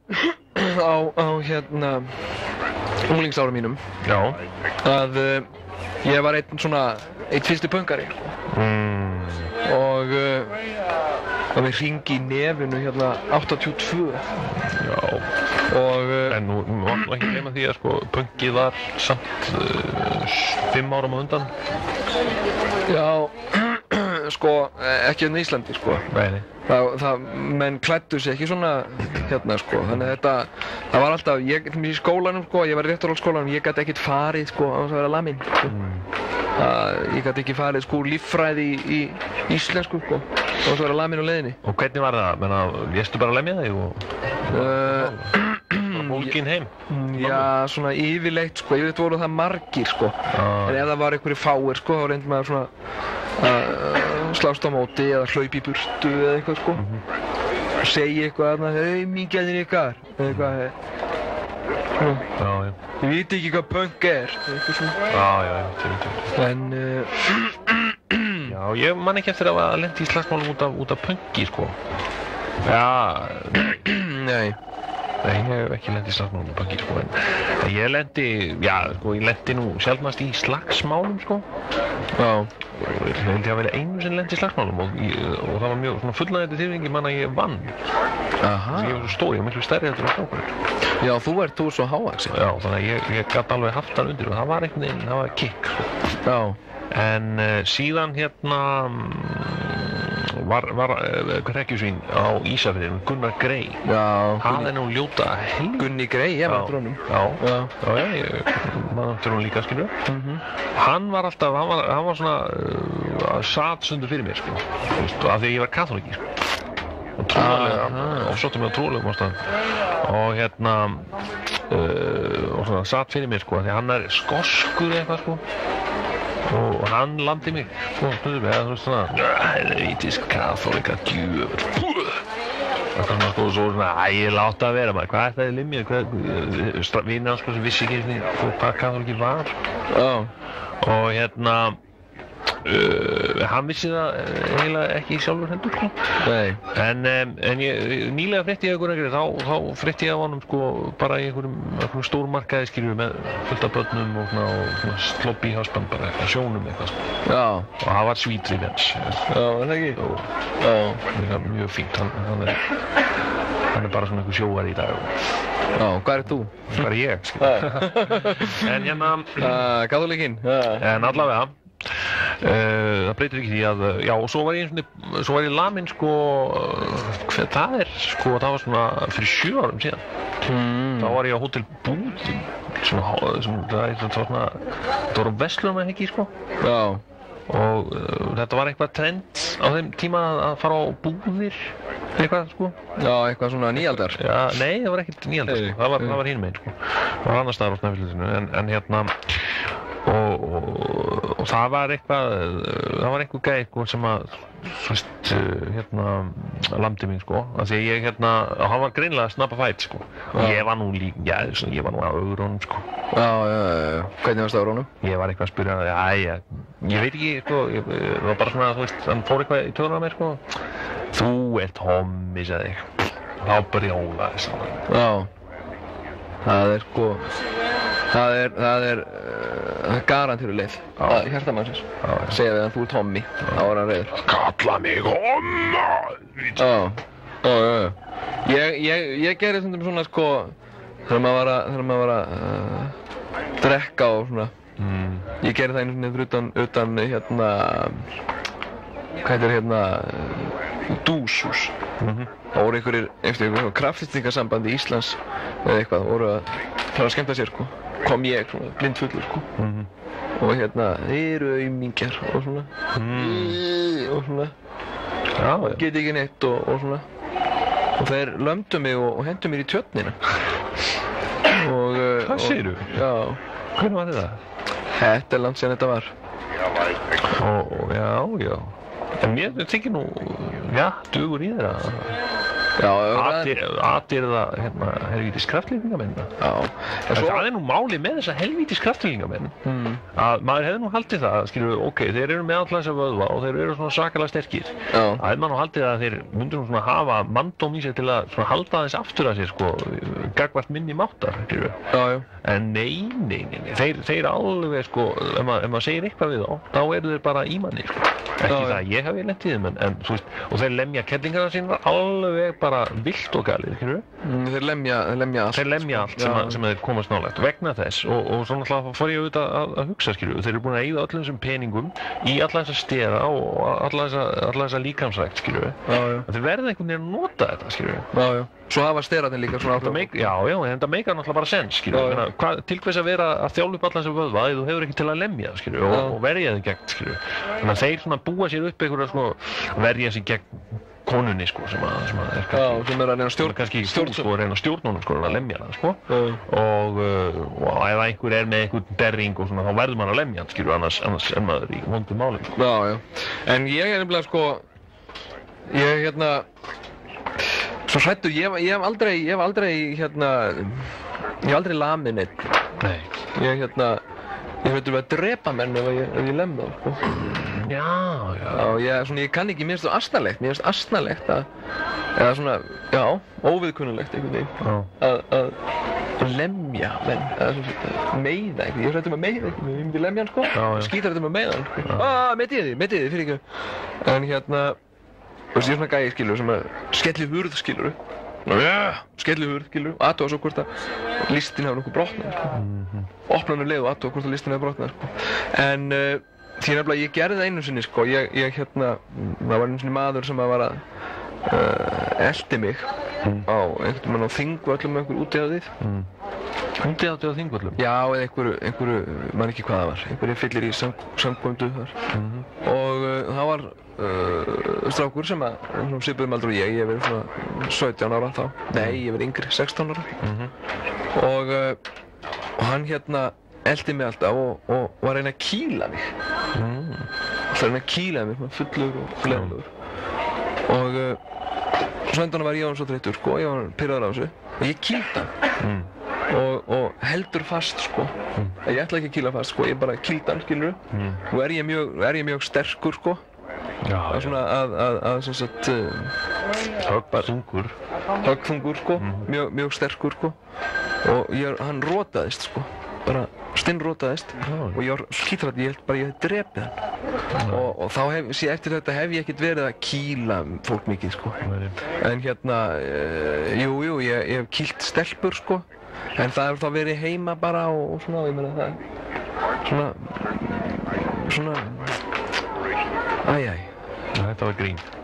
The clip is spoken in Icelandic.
á hérna unglingsárum mínum Já. að ég var einn fyrsti pönkari og við hringi í nefinu hérna 82 Já. og En nú má ekki gleyma því að sko punkið var samt 5 árum á undan. já sko ekki hérna í Íslandi sko Nei. menn klæddu sig ekki svona hérna sko þannig að það var alltaf ég í skólanum sko ég var í réttarhaldsskólanum ég gat ekkert farið sko á þess að vera laminn sko. Ég gat ekki farið sko líffræði í íslensku sko á þess að vera laminn á leiðinni. Og hvernig var það? Menna, léstu bara lemja þig og bólginn heim? Já, svona yfirleitt sko, yfirleitt voru það margir sko en ef það var einhverjir fáir sko þá reyndi maður svona að slást á móti eða hlaupa í burtu eða eitthvað sko segja eitthvað þarna, aumingjarnir ykkar eða eitthvað Já. Ég veit ekki hvað punk eitthvað svona Já. En Já, ég man ekki eftir að lenda í slagsmálum út af punki sko. Já. Nei, ég hef ekki lent í slagsmálum út af punki sko en ég lendi nú sjaldnast í slagsmálum sko. já Ég held ég að vera einu sem lent í slagsmálum og það var mjög svona fullnægjandi tilfinning man að ég vann. Aha. Ég var svo stór, ég var miklu stærri heldur en strákurinn. Já, þú svo hávaxinn. Já, þannig að ég gat alveg haft hann undir og það var einhvern veginn, það var kick sko. Já. En síðan hérna var hrekkjusvín á Ísafirðinum, Gunnar Grey. Já. Það nú ljóta helvítið. Gunni Grey, ég var drónum. Já, maður eftir hún líka, skilur. Hann var alltaf, hann var svona sat sundur fyrir mér, sko. Af því að ég var kaþóliki, sko. Og trúlega, ofsóttum mig á trúlegum ástæðum. Og hérna, og svona sat fyrir mér, sko, af því að hann skoskur eitthvað, sko. Og hann landi mig, sko, eða svona helvítisk kaþólika djöfull. Það kom sko svona, ég láta að vera maður, hvað það limja, vinir hans sko sem vissi ekki hvað kaþóliki var. Já. Og hérna, hann vissi það eiginlega ekki sjálfur heldur sko. Nei. En ég, nýlega frétti ég af Gunnar Grey, þá frétti ég af honum sko bara í einhverjum stórmarkaði skilju með fullt af börnum og svona sloppy husband bara eitthvað, sjónum eitthvað sko. Já. Og það var sweet revenge. Já, það ekki? Já. Það er mjög fínt, hann bara svona einhver sjóari í dag. Já, hvað þú? Hvað ég, skilju. En hérna, kaþólikinn? En allavega, það breytir ekki því að, já, og svo var ég laminn sko, hvað það sko, það var svona fyrir 7 árum síðan. Þá var ég á Hótel Búðum, það var á Verslunarmannahelgi sko. Já. Og þetta var eitthvað trend á þeim tíma að fara á búðir, eitthvað sko. Já, eitthvað svona nýaldar. Já, nei, það var ekkert nýaldar sko, það var hinum megin sko. Það var annars staðar á Snæfellsnesinu, en hérna, og það var einhver gæi sko sem að, þú veist, hérna, lamdi mig sko, af því að ég hérna, hann var greinilega að snappa fæt sko. Og ég var nú líka, ég var nú á öðrunum sko. Já, hvernig varst það á öðrunum? Ég var eitthvað að spyrja hann, ég veit ekki sko, það var bara svona, þú veist, hann fór eitthvað í töðunar á mér sko. Þú ert hommi, sagði ég. Þá brjálaði þess. Já. Það sko, það er garantíru leið hjartamannsins. Segja við hann, þú ert hommi, þá var hann reiður. Kalla mig homma! Já. Ég gerði svona sko, þegar maður var að drekka og svona. Ég gerði það einu svona utan hérna, hvað heitir hérna, dúshús. Það voru einhverjir kraftlyftingasambandi Íslands eða eitthvað, voru að fara að skemmta sér sko. Kom ég svona blindfullur sko. Og hérna, þeir eru aumingjar og svona. Og svona. Já. Get ekki neitt og svona. Og þeir lömdu mig og hendu mér í tjörnina. Hvað segirðu? Já. Hvernig var þetta? Þetta er langt síðan þetta var. Já. En mér þykir nú, dugur í þér að Já, aðdirða helvítis kraftlýfingamenn. Já. Það nú máli með þessa helvítis kraftlýfingamenn að maður hefði nú haldið það, skilur, ok, þeir eru með alla þessa vöðva og þeir eru svona svakalega sterkir. Það hefði maður nú haldið að þeir myndu nú svona hafa manndóm í sig til að svona halda aðeins aftur að sér, sko, gagnvart minni máttar, skilur. Já. En nei, þeir alveg, sko, ef maður segir eitthvað við þá eru þeir bara í manni, sko. Ekki það, ég hef lent í þeim, en þú veist, og þeir lemja kettlingarna sína alveg bara vilt og galið, skilur. Þeir lemja allt. Þeir lemja allt sem þeir komast nálægt vegna þess og svo náttúrulega fór ég auðvitað að hugsa, skilur. Þeir eru búin að eyða öllum þessum peningum í alla þessa stera og alla þessa líkamsrækt, skilur. Þeir verða einhvern veginn að nota þetta, skilur. Já. Svo hafa steratin líka svona áhrif. Já, en þetta meikar náttúrulega bara sens, skilur. Til hvers að vera að þjálfa upp alla þessa vöðva ef þú hefur ekki til að lemja, skilur, og verja þig gegn, skilur. Þannig að þeir svona búa sér upp einhverja sko verja sig gegn konunni, sko, sem er kannski sem er að reyna að stjórna honum, sko, að lemja hann, sko. Og ef einhver er með einhvern derring og svona, þá verður maður að lemja hann, skilur, annars er maður í vondum málum, sko. Já. En ég er nefnilega, sko, svo hræddur, ég hef aldrei lamið neitt. Nei. Ég hræddur við að drepa menn ef ég lem þá, sko. Já, ég kann ekki, mér finnst það asnalegt eða svona, óviðkunnulegt einhvern veginn að lemja menn, eða meiða einhvern, ég hræddur að meiða einhvern, ég myndi lemja hann, sko, skítar þetta með meiða hann, sko. Metið þið, fyrir ekki. En þú veist, ég er svona gæi, skilur, sem að skelli hurð, skilur. Skelli hurð, skilur, og athuga svo hvort að listin hefur nokkuð brotnað, sko. Opna hann leið og athuga hvort að listin hefur brotnað, sko. En því nefnilega, ég gerði það einu sinni, sko. Það var einu sinni maður sem var að eldi mig á einhvern veginn á Þingvöllum með einhver útiháðið. Útiháðið á Þingvöllum? Já, eða einhverju, maður ekki hvað það var. Einhverju fyllir í samkvæmdu þar. Og það var strákur sem svipuðum aldrei og ég hef verið svona 17 ára þá. Nei, ég hef verið yngri, 16 ára. Og hann eldi mig alltaf og var að reyna að kýla mig. Alltaf að reyna að kýla mig, fullur og gleðilegur. Og svo endan var ég á hann svo þreyttur, sko, ég var pirraður á þessu. Og ég kýldi hann. Og heldur fast, sko. Ég ætla ekki að kýla fast, sko, ég bara kýldi hann, skilur. Og er ég mjög sterkur, sko. Það er svona að sem sagt höggþungur, sko, mjög sterkur, sko. Og hann rotaðist, sko, bara stinnrotaðist. Og ég var skítrætt, ég held bara ég hefði drepið hann. Og þá eftir þetta hef ég ekkert verið að kýla fólk mikið, sko. En jú, ég hef kýlt stelpur, sko. En það hefur þá verið heima bara og svona, ég meina það svona Æ. Þetta var grín.